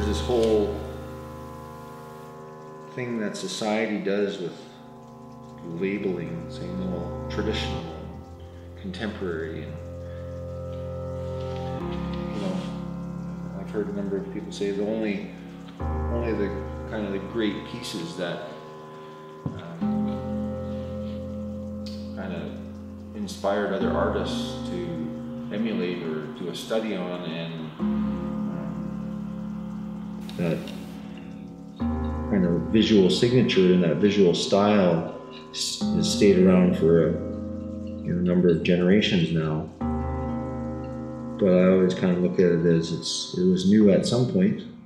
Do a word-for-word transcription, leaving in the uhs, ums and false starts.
this whole thing that society does with labeling, saying, well, traditional, contemporary, and you know, I've heard a number of people say the only, only the kind of the great pieces that um, kind of inspired other artists to emulate or do a study on, and um, that kind of visual signature and that visual style has stayed around for a you know, number of generations now. But I always kind of look at it as it's it was new at some point.